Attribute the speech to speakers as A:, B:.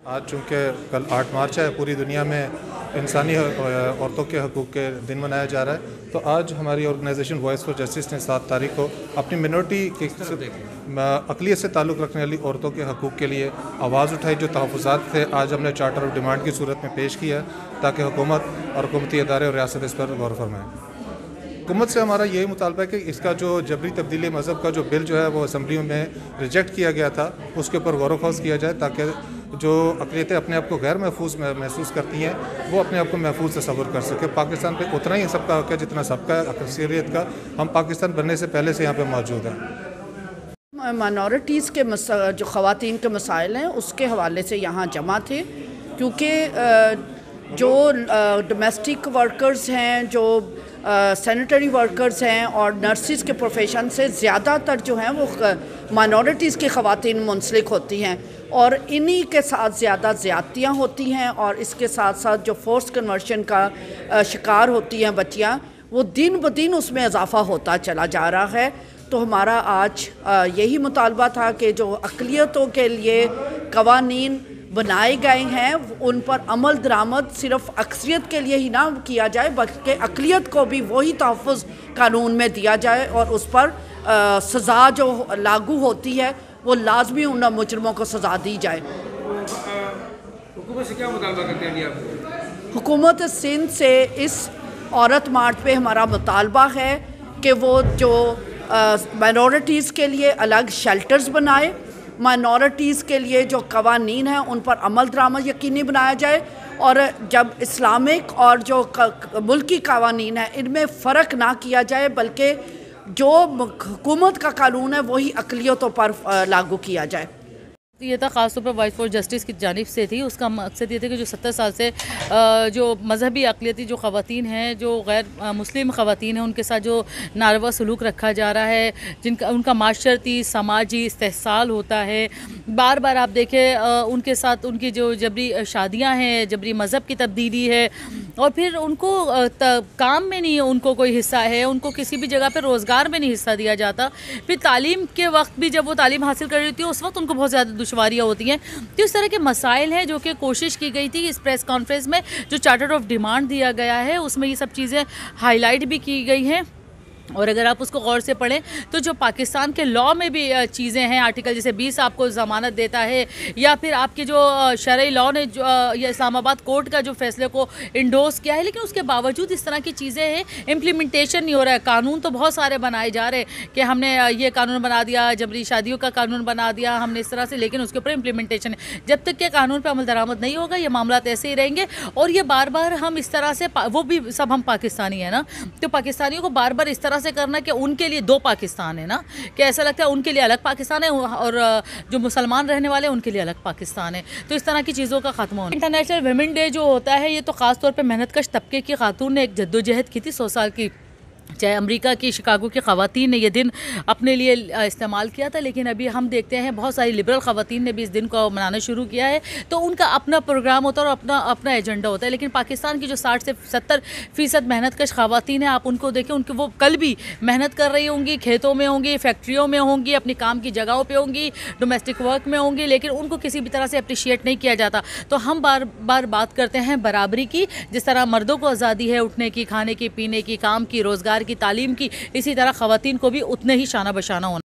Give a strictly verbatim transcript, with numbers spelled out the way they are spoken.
A: آج چونکہ کل آٹھ مارچ ہے، پوری دنیا میں انسانی عورتوں کے حقوق کے دن منایا جا رہا ہے، تو آج ہماری آرگنائزیشن وائس فار جسٹس نے سات تاریخ کو اپنی منورٹی کی اقلیت سے تعلق رکھنے والی عورتوں کے حقوق کے لیے آواز اٹھائی۔ جو تحفظات تھے آج ہم نے چارٹر آف ڈیمانڈ کی صورت میں پیش کیا تاکہ حکومت اور حکومتی ادارے اور ریاست اس پر غور فرمائیں۔ حکومت سے ہمارا یہی مطالبہ ہے کہ اس کا جو جبری تبدیلی مذہب کا جو بل جو ہے وہ اسمبلی میں ریجیکٹ کیا گیا تھا، اس کے اوپر غور و خوض کیا جائے تاکہ جو اقلیتیں اپنے آپ کو غیر محفوظ محسوس کرتی ہیں وہ اپنے آپ کو محفوظ تصور کر سکے۔ پاکستان پہ اتنا ہی سب کا حق ہے جتنا سب کا اکثریت کا۔ ہم پاکستان بننے سے پہلے سے یہاں پہ موجود ہیں۔
B: مائنورٹیز کے جو خواتین کے مسائل ہیں اس کے حوالے سے یہاں جمع تھے، کیونکہ جو ڈومیسٹک ورکرز ہیں، جو سینیٹری ورکرز ہیں اور نرسز کے پروفیشن سے زیادہ تر جو ہیں وہ مائنورٹیز کی خواتین منسلک ہوتی ہیں، اور انہی کے ساتھ زیادہ زیادتیاں ہوتی ہیں، اور اس کے ساتھ ساتھ جو فورس کنورشن کا شکار ہوتی ہیں بچیاں، وہ دن بدن اس میں اضافہ ہوتا چلا جا رہا ہے۔ تو ہمارا آج یہی مطالبہ تھا کہ جو اقلیتوں کے لیے قوانین بنائے گئے ہیں ان پر عمل درآمد صرف اکثریت کے لیے ہی نہ کیا جائے، بلکہ اقلیت کو بھی وہی تحفظ قانون میں دیا جائے، اور اس پر سزا جو لاگو ہوتی ہے وہ لازمی ان مجرموں کو سزا دی جائے۔
C: حکومت سے کیا مطالبہ کرتے ہیں آپ؟
B: حکومت سندھ سے اس عورت مارچ پہ ہمارا مطالبہ ہے کہ وہ جو مائنورٹیز کے لیے الگ شیلٹرز بنائے، مائنورٹیز کے لیے جو قوانین ہیں ان پر عمل درآمد یقینی بنایا جائے، اور جب اسلامک اور جو ملکی قوانین ہیں ان میں فرق نہ کیا جائے، بلکہ جو حکومت کا قانون ہے وہی اقلیتوں پر لاگو کیا جائے۔
D: یہ تھا خاص طور پر وائس فار جسٹس کی جانب سے تھی۔ اس کا مقصد یہ تھا کہ جو ستر سال سے جو مذہبی اقلیتی جو خواتین ہیں، جو غیر مسلم خواتین ہیں، ان کے ساتھ جو ناروا سلوک رکھا جا رہا ہے، جن کا ان کا معاشرتی سماجی استحصال ہوتا ہے، بار بار آپ دیکھیں ان کے ساتھ ان کی جو جبری شادیاں ہیں، جبری مذہب کی تبدیلی ہے، اور پھر ان کو کام میں نہیں ان کو کوئی حصہ ہے، ان کو کسی بھی جگہ پہ روزگار میں نہیں حصہ دیا جاتا، پھر تعلیم کے وقت بھی جب وہ تعلیم حاصل کر رہی ہوتی ہے اس وقت ان کو بہت زیادہ دشواریاں ہوتی ہیں۔ تو اس طرح کے مسائل ہیں جو کہ کوشش کی گئی تھی اس پریس کانفرنس میں، جو چارٹر آف ڈیمانڈ دیا گیا ہے اس میں یہ سب چیزیں ہائی لائٹ بھی کی گئی ہیں، اور اگر آپ اس کو غور سے پڑھیں تو جو پاکستان کے لاء میں بھی چیزیں ہیں، آرٹیکل جیسے بیس آپ کو ضمانت دیتا ہے، یا پھر آپ کے جو شرعی لاء نے جو یا اسلام آباد کورٹ کا جو فیصلے کو انڈورس کیا ہے، لیکن اس کے باوجود اس طرح کی چیزیں ہیں، امپلیمنٹیشن نہیں ہو رہا ہے۔ قانون تو بہت سارے بنائے جا رہے کہ ہم نے یہ قانون بنا دیا، جبری شادیوں کا قانون بنا دیا ہم نے اس طرح سے، لیکن اس کے اوپر امپلیمنٹیشن ہے۔ جب تک کہ قانون پہ عمل درآمد نہیں ہوگا یہ معاملات ایسے ہی رہیں گے، اور یہ بار بار ہم اس طرح سے، وہ بھی سب ہم پاکستانی ہیں نا، تو پاکستانیوں کو بار بار اس طرح سے کرنا کہ ان کے لیے دو پاکستان ہے نا، کہ ایسا لگتا ہے ان کے لیے الگ پاکستان ہے اور جو مسلمان رہنے والے ہیں ان کے لیے الگ پاکستان ہے، تو اس طرح کی چیزوں کا خاتمہ ہونا۔ انٹرنیشنل ویمن ڈے جو ہوتا ہے یہ تو خاص طور پہ محنت کش طبقے کی خاتون نے ایک جدوجہد کی تھی سو سال کی، چاہے امریکہ کی شکاگو کی خواتین نے یہ دن اپنے لیے استعمال کیا تھا، لیکن ابھی ہم دیکھتے ہیں بہت ساری لبرل خواتین نے بھی اس دن کو منانا شروع کیا ہے، تو ان کا اپنا پروگرام ہوتا ہے اور اپنا اپنا ایجنڈا ہوتا ہے، لیکن پاکستان کی جو ساٹھ سے ستر فیصد محنت کش خواتین ہیں، آپ ان کو دیکھیں، ان کے وہ کل بھی محنت کر رہی ہوں گی، کھیتوں میں ہوں گی، فیکٹریوں میں ہوں گی، اپنی کام کی جگہوں پہ ہوں گی، ڈومیسٹک ورک میں ہوں گی، لیکن ان کو کسی بھی طرح سے اپریشیٹ نہیں کیا جاتا۔ تو ہم بار بار بات کرتے ہیں برابری کی، جس طرح مردوں کو آزادی ہے اٹھنے کی، کھانے کی، پینے کی، کام کی، روزگار کی، تعلیم کی، اسی طرح خواتین کو بھی اتنے ہی شانہ بشانہ ہونا۔